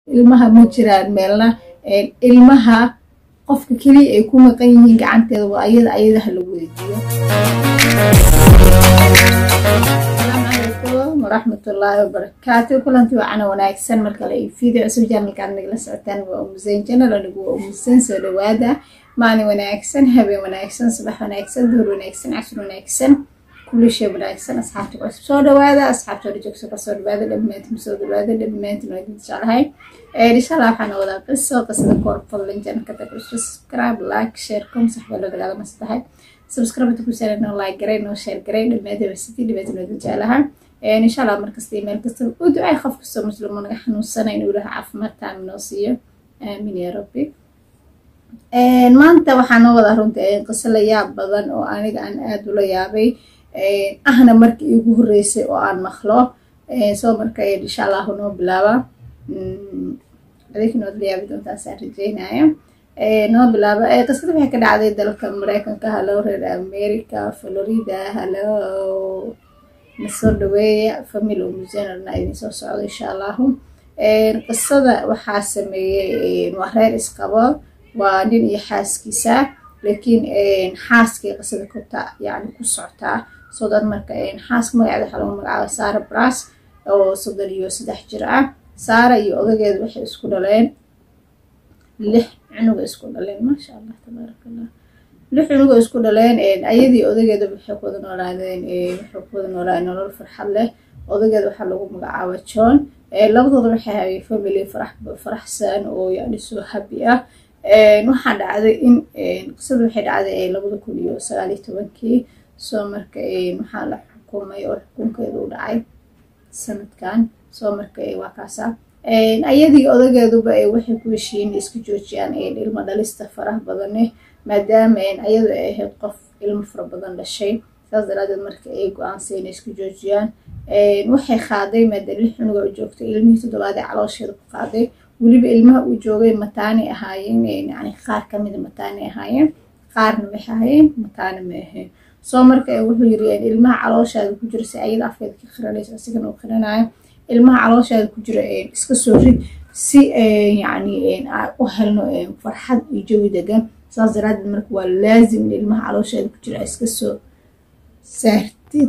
ilmaha ma jiraan meelna ilmaha qofka kaliya ay ku maqan yihiin gacanteeda waa ayada ha lagu weydiiyo. Assalaamu calaykum waraxmatullaahi wabarakaatuh. kulantii waana wanaagsan marka la video cusub channelkan nagala socotaan waa Umuzayn channel anigu waa Umuzayn soo dhawaada maalin wanaagsan habeen wanaagsan subax wanaagsan duhur wanaagsan casr wanaagsan kulli shay wanaagsan asxaabta ku soo dhawaada asxaabta joogso ka soo dhawaada dhammaantiin soo dhawaada dhammaantiin waa idin jeclahay insha Allah waxaan wada qisada kor fadlan channelka subscribe like share comment saxbalo dagaal ma saxay subscribe ku saarno like garay no share garay dhammaantiin sidii dhammaantiin waa idin jeclahay insha Allah markasta email kasta u ducay qof kasta muslim naga xanuunsanay inuu ilaah caafimaad taam noo siiyo aamin ya rabbi. maanta waxaan wada runtii qiso la yaab badan oo aniga aan aad u la yaabay ahna markii ugu horeysay oo aan maqlo soo markay insha Allah noo bilaaba adikino diyaar doontaa saan rajeynaya noo bilaaba qisada waxay ka dhacday dalka Mareykanka hello reer America Florida hello masoo dhaweeya family Umuzayn idin soo socdo insha Allah. qisada waxaa sameeyay waa reer isqabo waa nin iyo xaaskiisa laakiin xaaskii qisada kubta yani ku socotaa soo dad marka xaaska magaceeda waxa lagu magacaabaa Sarah Brass oo 33 jir ah. Sarah iyo odageedu waxay isku dhaleen 6 cunug isku dhaleen ma sha Allah tabarakallah 6 cunug isku dhaleen ayadii odageedu waxay ku wada noolaayeen nolol farxad leh. odageedu waxa lagu magacaabaa John labadooda waxay hayeen family faraxsan oo yani soo happy ah. waxaa dhacday in qisadu waxay dhacday 2019 soo marka waxaa la xukumay oo xukunkeedu u dhacay sanadkan soo marka waa kaasa ayadii odageeduba waxay ku heshiin isku joojiyaan ilmo dhalista faraha badan maadaama ayadu ay ahayd qof ilmo fara badan dhashay saas daraadeed marka ay go'aansadeen isku joojiyaan waxay qaaday maadaama 6 cunug oo joogtay ilmihii 7 ee caloosheeda ku qaaday waliba ilmaha uu joogay mataani ahaayeen yani qaar kamid mataani ahaayeen qaarna waxay ahaayeen mataani ma ahayn soo marka wuxuu yiri ilmaha caloosheeda ku jira si ayada afkeeda ka qiranayso asigana uu qiranayo ilmaha caloosheeda ku jira iska soo rid si yani u helno farxad iyo jawi degan saas daraadeed marka waa laazim ilmaha caloosheeda ku jira iska soo saartid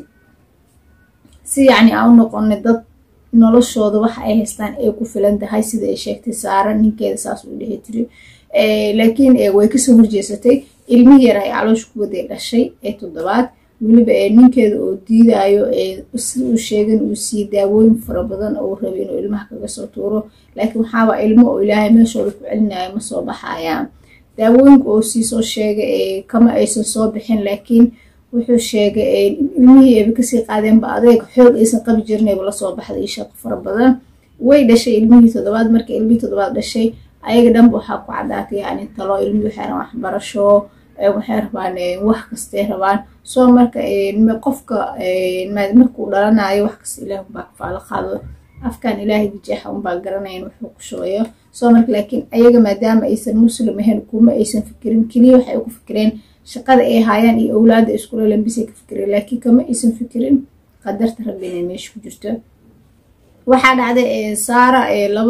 si yani aan noqon dad noloshooda waxa ay haystaan ay ku filan tahay sida ay sheegtay Sarah ninkeeda saas uu dhahay tiri laakiin way ka soo horjeesatay ilmihi yar ay caloosh ku waday dhashay 7 waliba ninkeeda oo diidayo uu sheegan uu sii daawooyin fara badan oo rabay inuu ilmaha kaga soo tuuro laakiin waxa ilmo oo Ilaahay meeshooda ku celinayo ma soo baxayaan daawooyinka oo sii soo sheegay kama aysan soo bixin laakiin wuxuu sheegay ilmihii ay ka sii qaadeen ba adeeg xoog aysan qabi jirnay la soo baxday shaqo fara badan way dhashay ilmihii 7 markii ilmihii 7 dhashay ayaga dhan waxa ku cadaatay yani talo ilmihii waxay rabaan waxbarasho waxay rabaan wax kasta rabaan soo marka qofka markuu dhalanayo wax kasta Ilaahay baa ka faalo qaado afkan Ilaahay bijaha baa garanayeen wuxuu ku shooyo soo marka laakiin ayaga maadaama aysan muslim ahayn kuma aysan fikirin kaliya waxay ku fikireen shaqada ay hayaan iyo awlaad isku leeyahay ka fikireen laakiin kama aysan fikirin qadarta Rabbiga meesha ku jirto. waxaa dhacday Sarah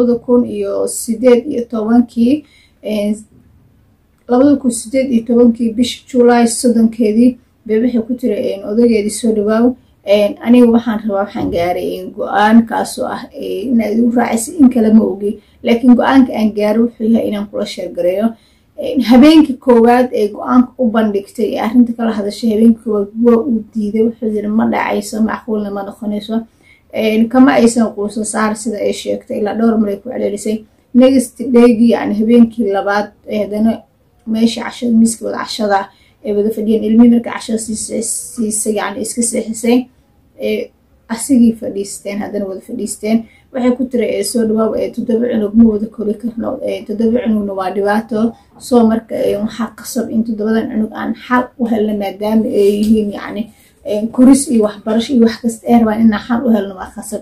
2018 bishii July 3keedii waxay ku tiri odageedii soo dhawaaw aniga waxaan gaaray go'aan kaasoo ah inaad u raacayso in kala ma ogi laakiin go'aanka aan gaaray wuxuu yahay inaan kula share gareeyo habeenkii koowaad ee go'aanka u bandhigtay arrinta kala hadashay habeenkii koowaad waa uu diiday wuxuu yiri ma dhacayso macquulna ma noqonayso kama aysan quusan Sarah sida ay sheegtay ilaa dhowr mar ay ku celeelisay next day-gii yani habeenkii labaad hadana meesha cashada miiska wada cashada ay wada fadhiyeen ilmihi marka cashada siisay yani iska seexisay asigii fadhiisteen hadana wada fadhiisteen waxay ku tiri soo dhawaaw 7 cunug ma wada kori karno 7 cunugna waa dhibaato soo marka waxa qasab in 7 cunug aan xal u helno maadaama ay yihiin yani kuris iyo waxbarasho iyo wax kasta ee rabaan in xal u helno waa qasab.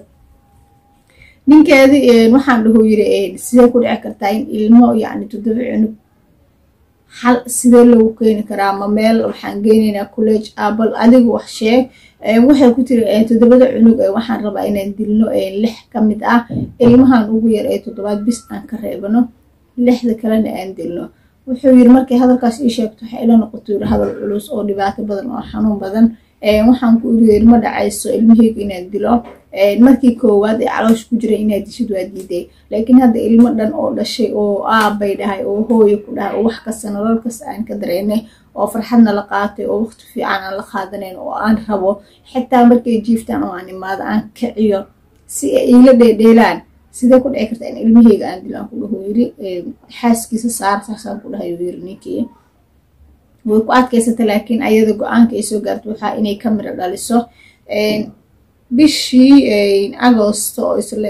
ninkeedii waxaan dhaho yiri sidee ku dhici kartaa in ilmo yani 7 cunug xal sidee loogu keeni karaa ma meel waxaan geynaynaa college bal adigu wax sheeg waxay ku tiri 7 cunug waxaan rabaa inaan dilno 6 ka mid ah ilmahan ugu yar 7 bis aan ka reebano 6da kalena aan dilno wuxuu yiri markay hadalkaas ii sheegto waxa ila noqotay hadal culus oo dhibaato badan oo xanuun badan waxaan ku yiri ma dhacayso ilmahayga inaan dilo markii koowaad ee caloosh ku jira inaad dishid waa diiday laakiin hadda ilmo dhan oo dhashay oo aabay dhahay oo hooyo ku dhahay oo wax kasta nolol kasta aan ka dareennay oo farxadna la qaatay oo waqti fiican aan la qaadanayn oo aan rabo xitaa markay jiiftaan oo aan imaado aan kiciyo si ay ila dheedheelaan sidee ku dhici karta in ilmahayga aan dilaan ku dhaho yiri xaaskiisa saarsaasaan ku dhahay yiri ninkii way ku adkaysatay laakiin ayada go'aanka ay soo gaartay waxa inay kamira dhaliso bishii Agoosto oo isla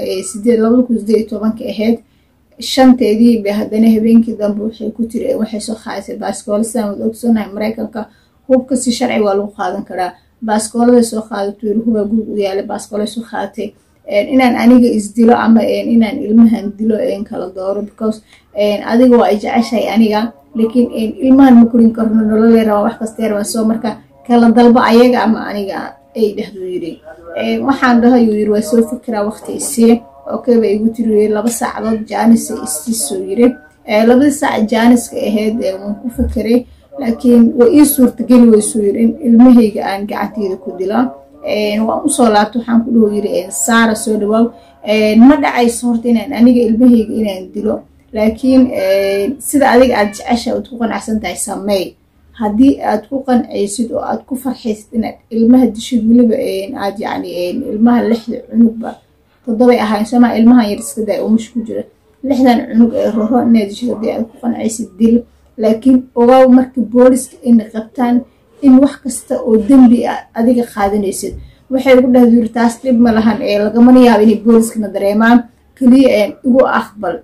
2018 ahayd shanteedii bay haddana habeenkii dambe waxay ku tiri waxay soo qaadaysaa baaskool saan ogsoonahay Mareykanka hubka si sharci waa lagu qaadan karaa baaskoolada soo qaadato huba guud u yaala baaskoolada soo qaadatay inaan aniga isdilo ama inaan ilmahan dilo kala dooro because adiga waa jeceshay aniga laakiin ilmahan ma korin karno nolol yar wax kasta yar soo marka kala dalba ayaga ama aniga ay dhahdo yiri waxaan dhahay yiri waa soo fikiraa waqti isii okay bay igu tiri 2 saacadood jaanis isii yiri 2 saac jaaniska ahayd waan ku fikiray laakiin way ii suurtagal way soo yiri in ilmahayga aan gacanteyda ku dilo waan u soo laabto waxaan ku dhaho yiri Saara soo dhawaw ma dhacayso horta inaan aniga ilmahayga inaan dilo laakiin sida adiga aad jeceshay oo ku qanacsan tahay sameey haddii aad ku qancaysid oo aad ku farxaysid inaad ilmaha dishid waliba aad yani ilmaha 6 cunugba 7 ahaan sama ilmaha yar iska day oo mush ku jira 6dan cunug ee roro inaad dishid haddii aad ku qancaysid dil laakiin ogaw markii booliska in qabtaan in wax kasta oo dambi adiga qaadanaysid waxay ugu dhahdeen taas dib ma lahan lagama yaabo in booliska dareemaan kaliya ugu aqbal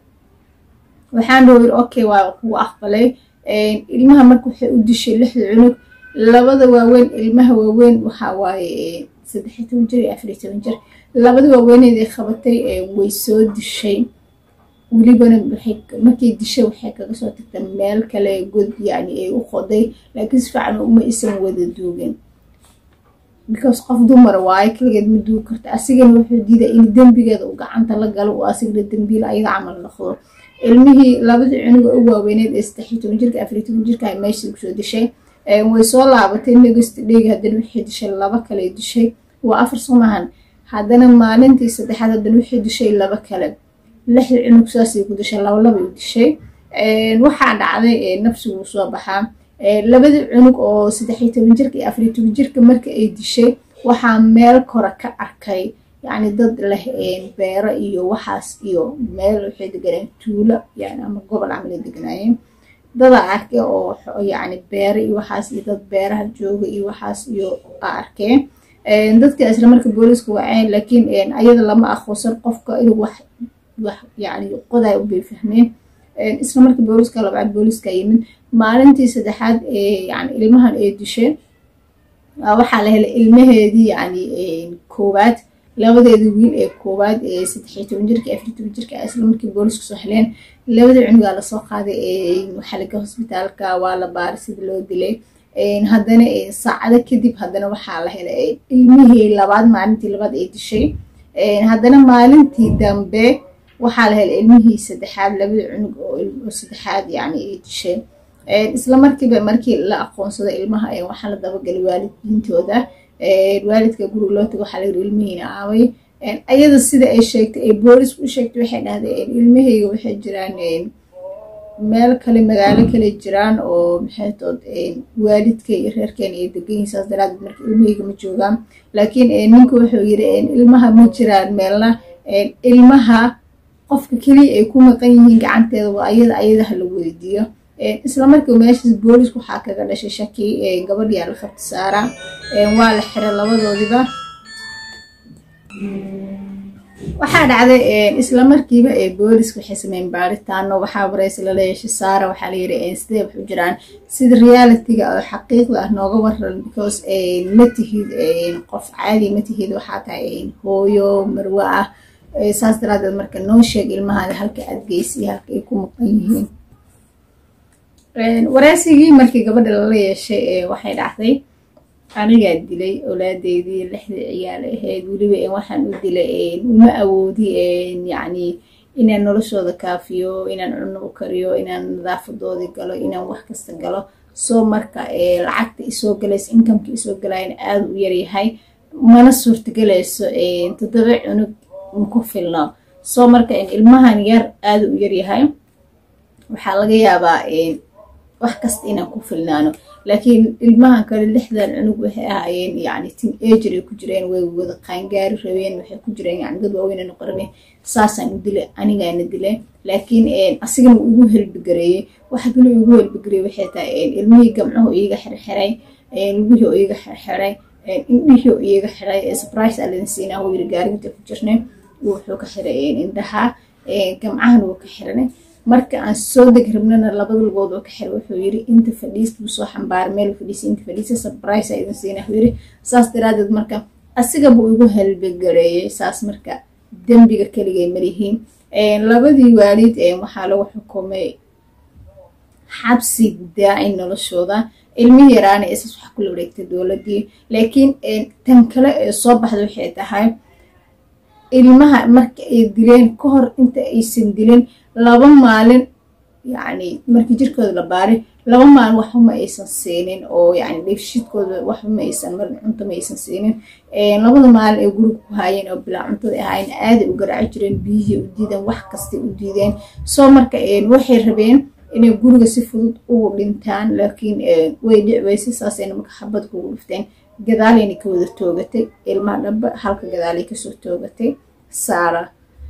waxaan dhahay okay waa ku aqbalay ilmaha markuu waxay u dishay 6 cunug labada waaweyn ilmaha waaweyn waxa waaye 13 jir iyo 14 jir labada waaweynay qabatay way soo dishay waliba markii dishay waxay kaga soo tagtay meel kale god yani ay u qoday laakiin si fiican uma isan wada duugin because qof dumar waay kaligeed ma duug karta asigana wuxuu diiday in dambigeeda uu gacanta la galo oo asigna dambiil ayaga camal noqdo ilmihii labada cunug ugu waaweyneed 13 jirka 14 jirka ay meesha ku soo dishay way soo laabatay next day haddana waxay dishay 2 kale dishay waa 4 somahan haddana maalintii saddexaad haddana waxay dishay 2 kale 6 cunug saasay ku dishay 2 dishay waxaa dhacday nafsigu soo baxaa labada cunug oo 13 jirka iyo 14 jirka marka ay dishay waxaa meel kore ka arkay يعني ضد له بيرة إيو وحاس إيو ميل وحيد جرين تولا يعني أما قبل عمل دقنايم ضد عركة أو يعني بيرة إيو وحاس إيو ضد بيرة الجوج إيو وحاس إيو عركة ضد كأسر مركب بوليس كوعين لكن أيضا لما أخوصر قفك إيو وح يعني قضاء وبيفهمين إسر مركب بوليس كلا بعد بوليس كيمن ما أنتي سدحاد يعني المهن إيدشين وحاله المهدي يعني كوبات labadeedu wiil ee koobaad ee 13 jirka 14 jirka isla markii booliska soo heleen labada cunug la soo qaaday waxa laga hospitaalka waa la baaray sida loo dilay haddana saacado kadib haddana waxa la helay ilmihii labaad maalintii labaad ee dishay haddana maalintii dambe waxa la helay ilmihii saddexaad labada cunug oo saddexaad yani ee dishay isla markii la aqoonsaday ilmaha waxa la daba galay waalidiintooda waalidka guriga loo tago waxa la yiri ilmihiina aaway ayada sida ay sheegtay ee boolis u sheegtay waxay dhahdeen ilmahayga waxay jiraan meel kale magaalo kale jiraan oo maxay tood waalidka iyo reerkeen ay degan yihiin saas daraaddeed markii ilmahayga ma joogaan laakiin ninku wuxuu yiri ilmaha ma jiraan meelna ilmaha qofka kaliya ay ku maqan yihiin gacanteeda waa ayada la weydiiyo isla markii meeshaas boolis waxa kaga dhashay shaki gabadhii la qabtay Saara waa la xiray labadoodiba waxa dhacday isla markiiba boolis waxay sameeyeen baaritaano waxa wareys la leeyahay Saara waxa la yiri sidee wax u jiraan sida reality-ga oo xaqiiqda ah nooga waran because ma tihid qof caadi ma tihid waxa tahay hooyo marwa ah saas daraaddeed marka noo sheeg ilmaha halka aad geysay halka ay ku maqan yihiin waraasigii markii gabadha lala yeeshay waxay dhacday anigaa dilay awlaadeydii 6 ciyaal ahayd weliba waxaan u dilay uma awoodi yani inaan noloshooda kaafiyo inaan cunno u kariyo inaan nadaafadoodii galo inaan wax kasta galo soo marka lacagta isoo galayso income-ka isoo galayna aad u yar yahay mana suurtagelayso 7 cunug ku filno soo marka ilmahan yar aad u yar yahay waxaa laga yaabaa wax kasta inaan ku filnaano laakiin ilmahan kale 6 cunug waxay ahaayeen yani teenager ay ku jireen way wada qaangaari rabeen waxay ku jireen yani dad waaweyn oo qarnay saasaan u dilay anigaana dilay laakiin asigana ugu helbigareeyay waxa kale ugu helbigareeyay waxay tahay ilmihii gamcahu iyaga xirxiray lugihii iyaga xirxiray indhihii iyaga xiray surprise alin siinaa oo gaarinta ku jirnay wuxuu ka xiray indhaha gamcahan uu ka xiray marka aan soo deg rabnana labada lugood oo ka xiray wuxuu yiri inta fadhiis buu soo xambaar meel fadhiis inta fadhiis surprise ay siinaa yiri saas daraadad marka asiga buu ugu helbigareeyay saas marka dambiga kaliya marihiin labadii waalid waxa lagu xukumay xabsi daa'in noloshooda ilmihi yaraana isas wax ku wareegtay dawladii laakiin tan kale soo baxday waxay tahay ilmaha marka ay dileen ka hor inta aysan dilin 2 maalin yani markii jirkooda la baaray 2 maalin wax uma aysan siinin oo yani dheefshiidkooda wax uma aysan mar cunto ma aysan siinin 2 maalin ay guriga ku haayeen oo bilaa cuntada ahayn aad u garaaci jireen biyihii u diideen wax kasta u diideen soo marka waxay rabeen inay guriga si fudud ugu dhintaan laakiin way dhicweysay saasayna marka xabad ku dhufteen gadaalina ka wada toogatay ilmaha dhaba halka gadaalay ka soo toogatay Sara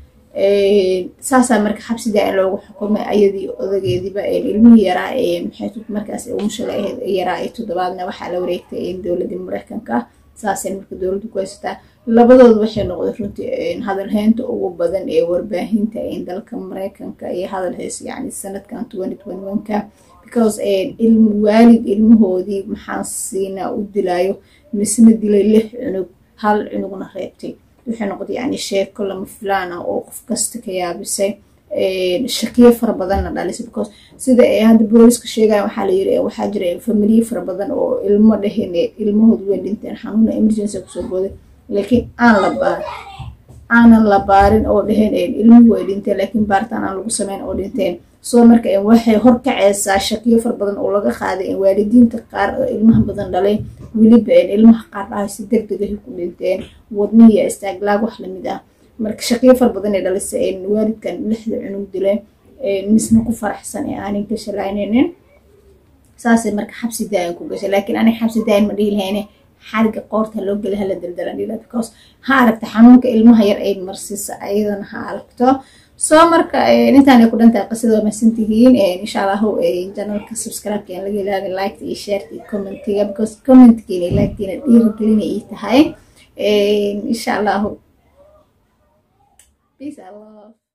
saasa marka xabsida in loogu xukumay ayadii odageediba ilmihii yaraa maxay markaas ugu shaqeeyay yaraa 7aadna waxa la wareegtay dawladda Mareykanka saasay marka dawladdu ku haysata labadoodu waxay noqday runtii hadal heynta ugu badan warbaahinta dalka Mareykanka iyo hadal heys yani sanadkan 2021ka because waalid ilmahoodii maxaan siinaa u dilaayo misna dilay 6 cunug hal cunugna reebtay waxay noqday yani sheeko lama filaan ah oo qof kasta ka yaabisay shakiyo fara badan la dhalisay because sida hadda booliska sheegay waxa la yiri waxa jira family fara badan oo ilmo dhahin ilmahoodu way dhinteen xanuun emergency ku soo booday laakiin aan la baarin oo dhahin ilmuhu way dhinteen laakiin baaritaan aan lagu sameyn oo dhinteen soo marka waxay hor kacaysaa shakiyo far badan oo laga qaaday waalidiinta qaar ilmaha badan dhalay waliba ilmaha qaar ay si degdeg ah ku dhinteen wadniga istaaglaag wax lamid ah marka shakiyo far badan ay dhalisay waalidkan 6 cunug dilay misna ku faraxsan aanin ka shalayneen saasay marka xabsi daa'in ku gashay laakiin aanay xabsi daa'in ma dhiilahayn xarga qoorta loo galay hala daldalan because ha aragta xanuunka ilmaha yar ay marsisa ayadana ha aragto soo marka intaan ay ku dhantahay qisada ma sintihiin insha Allah channelka subscribe kan laga ilaaliyo like iyo share iyo comment because comment keen like keen dhiirigelin ay tahay insha Allah peace and love